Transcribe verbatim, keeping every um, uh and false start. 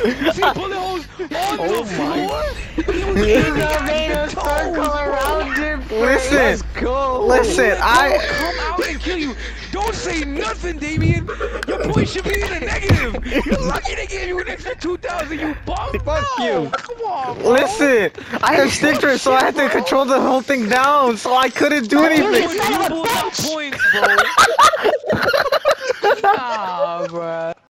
You see bullet holes on Oh the floor? He was You aiming know, at made the a toes, circle bro. around your brain. Listen, Let's go. listen, Let I. bro come out and kill you. Don't say nothing, Damien. Your point should be in the negative. You're lucky they gave you an extra two thousand. You bum. Fuck No, you. come on, bro. Listen, I have stickers, so I Shit, had to bro. control the whole thing down, so I couldn't do Oh, anything. quadruple the points, bro. Nah, bro.